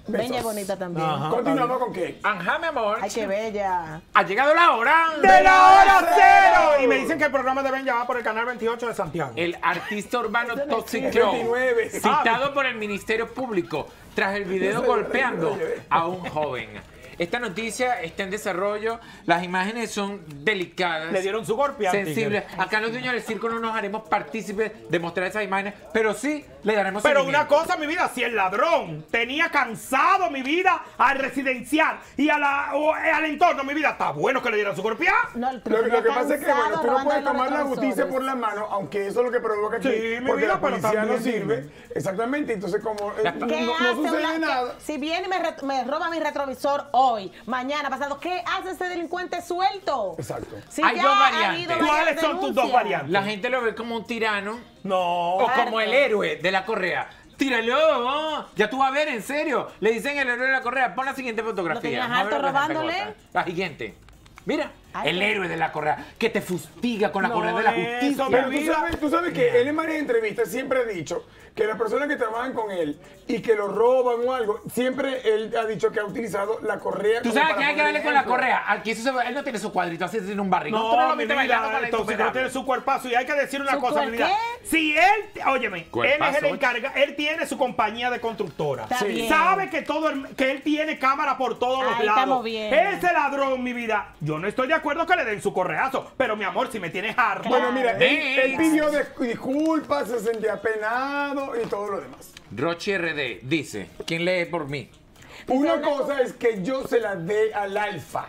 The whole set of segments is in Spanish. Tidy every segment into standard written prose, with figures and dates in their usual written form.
Benja es bonita también. Continuamos con qué. Ajá, mi amor. Ay, qué bella. Ha llegado la hora ¡De la hora cero! Y me dicen que el programa de Benja va por el canal 28 de Santiago. El artista urbano Eso no Toxic existe. Club, 29. citado por el Ministerio Público tras el video golpeando a un joven. Esta noticia está en desarrollo, las imágenes son delicadas, Le dieron su golpe al sensibles. tigre. Acá los dueños del circo no nos haremos partícipes de mostrar esas imágenes, pero sí le daremos Pero seguimiento. una cosa, mi vida, si el ladrón tenía cansado mi vida al residencial y al entorno, mi vida, está bueno que le dieran su golpeada. No, Lo que pasa es que, bueno, tú no puedes tomar la justicia por la mano, aunque eso es lo que provoca aquí, Sí, mi porque vida, la pero policía no también sirve. Exactamente, entonces como ¿Qué no hace sucede nada. Si viene y me roba mi retrovisor hoy, mañana, pasado, ¿qué hace ese delincuente suelto? Exacto. Si Hay ya dos ha variantes. habido varias ¿Cuáles son tus dos denuncias. variantes? La gente lo ve como un tirano No. o como el héroe de la correa. ¡Tíralo! Ya tú vas a ver, en serio. Le dicen el héroe de la correa. Pon la siguiente fotografía. ¿Lo tenías Vamos a ver harto lo que la gente robándole? vota. La siguiente. Mira, Ay, el qué- héroe de la correa que te fustiga con la No, correa de la eso, justicia. mi Pero vida. tú sabes que él en varias entrevistas siempre ha dicho que las personas que trabajan con él y que lo roban o algo, siempre él ha dicho que ha utilizado la correa. Tú como sabes para que hay que poner darle con la ejemplo. correa. Aquí él no tiene su cuadrito, así tiene un barrigo. Tú No, lo mi viste bailando con vida, la entonces no insuperable. tiene su cuerpazo. Y hay que decir una ¿Su cosa, mi vida. qué? Si él, óyeme, él Cuerpazo. es el encargado, él tiene su compañía de constructora. Está bien. Sabe que que él tiene cámara por todos los Ahí lados. estamos bien. Ese ladrón, mi vida, yo no estoy de acuerdo que le den su correazo, pero mi amor, si me tienes harto. Bueno, mira, él Next. pidió disculpas, se sentía penado y todo lo demás. Rochi RD dice, ¿quién lee por mí? Una cosa es que yo se la dé al alfa.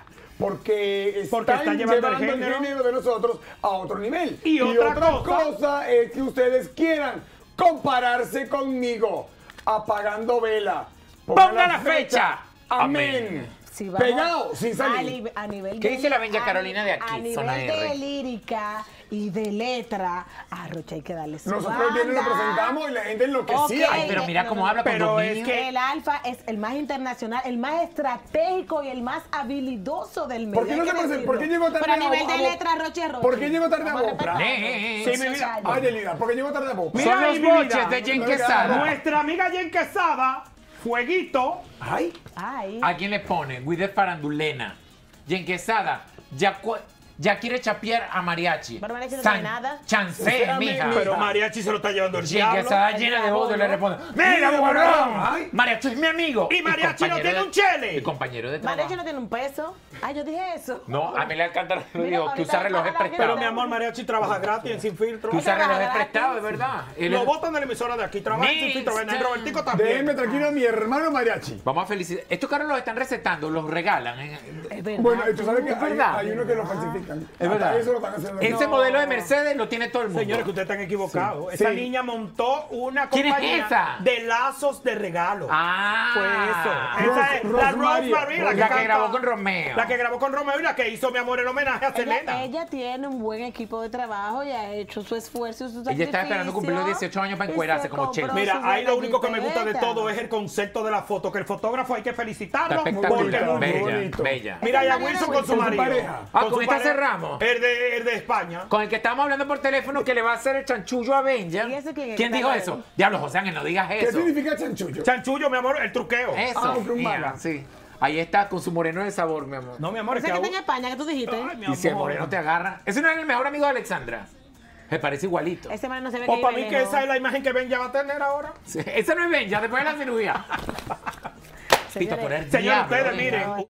Porque Porque están está llevando el el género. género de nosotros a otro nivel. Y otra cosa es que ustedes quieran compararse conmigo apagando vela. Ponga la fecha. Amén. Si vamos Pegado, sin salir. A nivel ¿Qué de- dice la Benja Carolina de aquí, A nivel zona de R? lírica y de letra, a Rocha hay que darle su Nosotros bien lo banda. presentamos y la gente enloquecía. Ok. Ay, pero mira cómo habla con Pero dominio. es que- El Alfa es el más internacional, el más estratégico y el más habilidoso del medio. ¿Por qué no hay se que presenta? decirlo. ¿Por qué llegó tarde Pero a a nivel de Bo- letra, Rocha es Rocha. ¿Por qué llegó tarde a Vamos Bopra? respetar. Sí, mi vida. Ay, Elida, porque llegó tarde a Boca. Mira Son ahí, los mi boches vida. de Jen No, Quesada. Nuestra amiga Jen Quesada, Fueguito, Ay, Ay. ¿A quién le pone? Guidet Farandulena. Jen Quesada ya quiere chapear a Mariachi. Pero Mariachi no tiene nada. Chancé, Usted, mija. pero Mariachi se lo está llevando el Jen diablo. Quesada llena de odio le responde, ¡mira, Mira, bugarrón! ay. Mariachi es mi amigo. Y Mariachi no compañero tiene de- un chele. Y compañero de trabajo. Mariachi no tiene un peso. Ay, yo dije eso. No, Amelia Alcántara lo Mira, dijo, que ahorita usa relojes para la Pero prestados. mi amor, Mariachi trabaja gratis en Sin Filtro. Que usa relojes trabaja prestados, de gratis. verdad. Él Lo es- botan de la emisora de aquí, trabaja en Sin Filtro. Ven, el Robertico también. déjenme tranquilo a mi hermano Mariachi. Vamos a felicitar. Estos carros los están recetando, los regalan. Es verdad. Bueno, tú sabes que Es verdad. hay unos que lo falsifican. Es verdad. Hasta eso lo están haciendo. Ese modelo de Mercedes lo tiene todo el mundo. Señores, que ustedes están equivocados. Sí. Esa Sí. niña montó una ¿Quién es compañía esa? de lazos de regalo. Ah. Fue eso. Esa es la Rosemary. Rosemary, La que canta- grabó con Romeo. La que grabó con Romeo y la que hizo, mi amor, el homenaje a Selena. Ella tiene un buen equipo de trabajo y ha hecho su esfuerzo y su sacrificio. Ella estaba esperando cumplir los 18 años para y encuerarse se como compró Chelo. Mira, su ahí lo buena único que me gusta de jipeta. todo es el concepto de la foto, que el fotógrafo hay que felicitarlo. Está Porque espectacular. muy Bella, bonito. bella. mira ya Mariana Wilson con Wilson. su Con su marido. pareja. Ah, su con esta pareja. cerramos. El de España. Con el que estábamos hablando por teléfono que le va a hacer el chanchullo a Benja. ¿Y ese quién es? ¿Quién ¿Qué dijo tal eso? él? Diablo, José Ángel, no digas ¿Qué eso. significa chanchullo? Chanchullo, mi amor, el truqueo. Eso. un mira, mala. sí. Ahí está, con su moreno de sabor, mi amor. No, mi amor, es Ese que que está en España, que tú dijiste. Ay, mi Y si el amor. moreno te agarra. Ese no era el mejor amigo de Alexandra. Me parece igualito. Ese man no se ve O que para vive mí que lejos. esa es la imagen que Ben ya va a tener ahora. Sí, ese no es Benja, después de la cirugía. Pito Señores, por el Señores, diablo, ustedes Benja. miren.